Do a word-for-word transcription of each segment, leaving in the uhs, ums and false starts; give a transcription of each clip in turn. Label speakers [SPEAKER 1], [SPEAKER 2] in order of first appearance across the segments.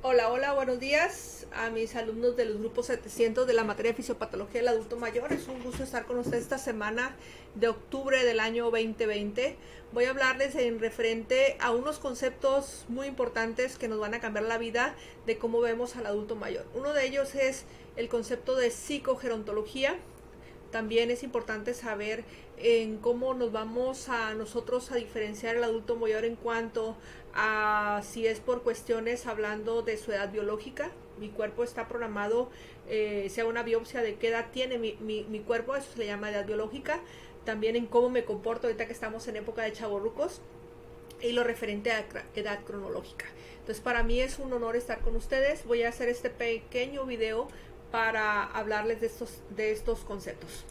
[SPEAKER 1] Hola, hola, buenos días a mis alumnos de los grupos setecientos de la materia de fisiopatología del adulto mayor. Es un gusto estar con ustedes esta semana de octubre del año veinte veinte. Voy a hablarles en referente a unos conceptos muy importantes que nos van a cambiar la vida de cómo vemos al adulto mayor. Uno de ellos es el concepto de psicogerontología. También es importante saber en cómo nos vamos a nosotros a diferenciar el adulto mayor en cuanto a si es por cuestiones hablando de su edad biológica. Mi cuerpo está programado, eh, sea una biopsia de qué edad tiene mi, mi, mi cuerpo, eso se le llama edad biológica. También en cómo me comporto ahorita que estamos en época de chavorrucos y lo referente a edad cronológica. Entonces para mí es un honor estar con ustedes. Voy a hacer este pequeño video para hablarles de estos, de estos conceptos.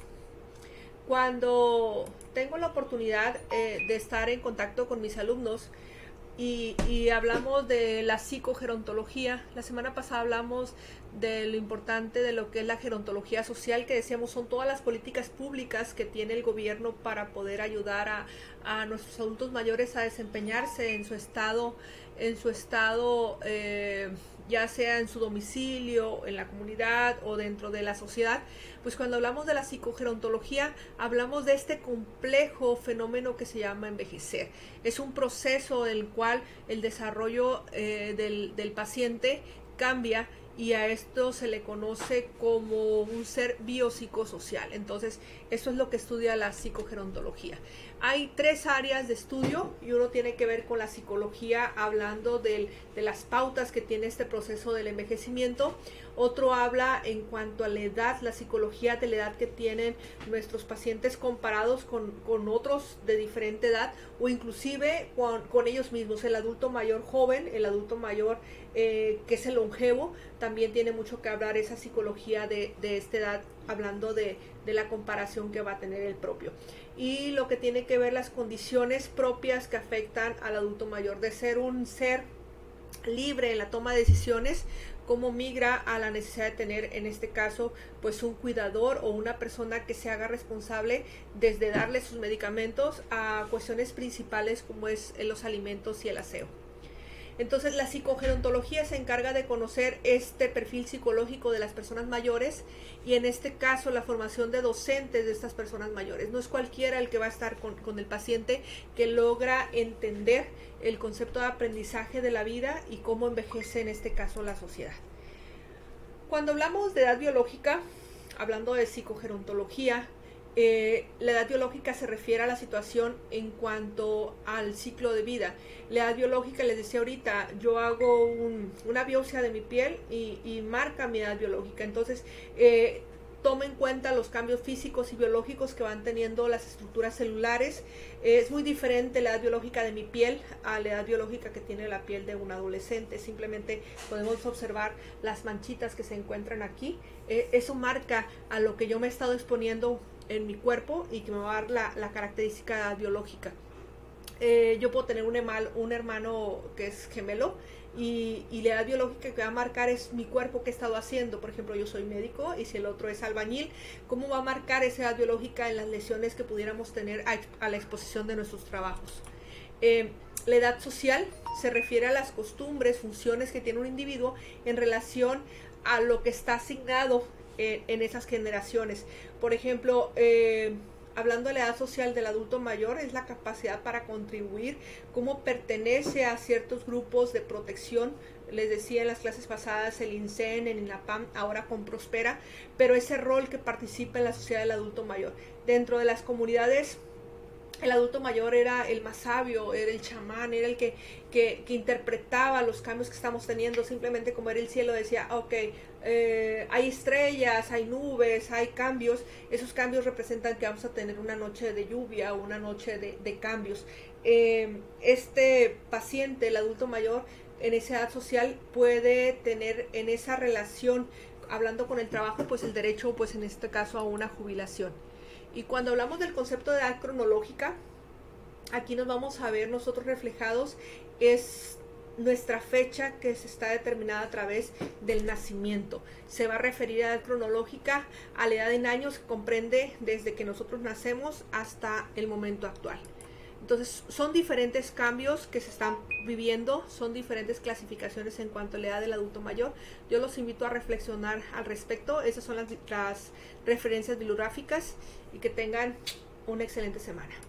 [SPEAKER 1] Cuando tengo la oportunidad eh, de estar en contacto con mis alumnos y, y hablamos de la psicogerontología, la semana pasada hablamos de lo importante de lo que es la gerontología social, que decíamos son todas las políticas públicas que tiene el gobierno para poder ayudar a, a nuestros adultos mayores a desempeñarse en su estado, en su estado eh, ya sea en su domicilio, en la comunidad o dentro de la sociedad. Pues cuando hablamos de la psicogerontología, hablamos de este complejo fenómeno que se llama envejecer. Es un proceso en el cual el desarrollo eh, del, del paciente cambia y a esto se le conoce como un ser biopsicosocial. Entonces, eso es lo que estudia la psicogerontología. Hay tres áreas de estudio y uno tiene que ver con la psicología, hablando del, de las pautas que tiene este proceso del envejecimiento. Otro habla en cuanto a la edad, la psicología de la edad que tienen nuestros pacientes comparados con, con otros de diferente edad o inclusive con, con ellos mismos. El adulto mayor joven, el adulto mayor eh, que es el longevo, también tiene mucho que hablar esa psicología de, de esta edad, hablando de, de la comparación que va a tener el propio. Y lo que tiene que ver las condiciones propias que afectan al adulto mayor, de ser un ser libre en la toma de decisiones, cómo migra a la necesidad de tener, en este caso, pues un cuidador o una persona que se haga responsable desde darle sus medicamentos a cuestiones principales como es los alimentos y el aseo. Entonces la psicogerontología se encarga de conocer este perfil psicológico de las personas mayores y en este caso la formación de docentes de estas personas mayores. No es cualquiera el que va a estar con, con el paciente que logra entender el concepto de aprendizaje de la vida y cómo envejece en este caso la sociedad. Cuando hablamos de edad biológica, hablando de psicogerontología, Eh, la edad biológica se refiere a la situación en cuanto al ciclo de vida. La edad biológica, les decía ahorita, yo hago un, una biopsia de mi piel y, y marca mi edad biológica. Entonces, eh, toma en cuenta los cambios físicos y biológicos que van teniendo las estructuras celulares. Eh, es muy diferente la edad biológica de mi piel a la edad biológica que tiene la piel de un adolescente. Simplemente podemos observar las manchitas que se encuentran aquí. Eh, eso marca a lo que yo me he estado exponiendo en mi cuerpo y que me va a dar la, la característica biológica. Eh, yo puedo tener un, emal, un hermano que es gemelo y, y la edad biológica que va a marcar es mi cuerpo que he estado haciendo. Por ejemplo, yo soy médico y si el otro es albañil, ¿cómo va a marcar esa edad biológica en las lesiones que pudiéramos tener a, a la exposición de nuestros trabajos? Eh, la edad social se refiere a las costumbres, funciones que tiene un individuo en relación a lo que está asignado En, en esas generaciones. Por ejemplo, eh, hablando de la edad social del adulto mayor, es la capacidad para contribuir, cómo pertenece a ciertos grupos de protección. Les decía en las clases pasadas el INSEN, el INAPAM, ahora con Prospera, pero ese rol que participa en la sociedad del adulto mayor. Dentro de las comunidades, el adulto mayor era el más sabio, era el chamán, era el que, que, que interpretaba los cambios que estamos teniendo. Simplemente como era el cielo, decía, ok, eh, hay estrellas, hay nubes, hay cambios. Esos cambios representan que vamos a tener una noche de lluvia o una noche de, de cambios. Eh, este paciente, el adulto mayor, en esa edad social puede tener en esa relación, hablando con el trabajo, pues el derecho, pues en este caso, a una jubilación. Y cuando hablamos del concepto de edad cronológica, aquí nos vamos a ver nosotros reflejados, es nuestra fecha que se está determinada a través del nacimiento. Se va a referir a edad cronológica a la edad en años que comprende desde que nosotros nacemos hasta el momento actual. Entonces son diferentes cambios que se están viviendo, son diferentes clasificaciones en cuanto a la edad del adulto mayor. Yo los invito a reflexionar al respecto. Esas son las, las referencias bibliográficas y que tengan una excelente semana.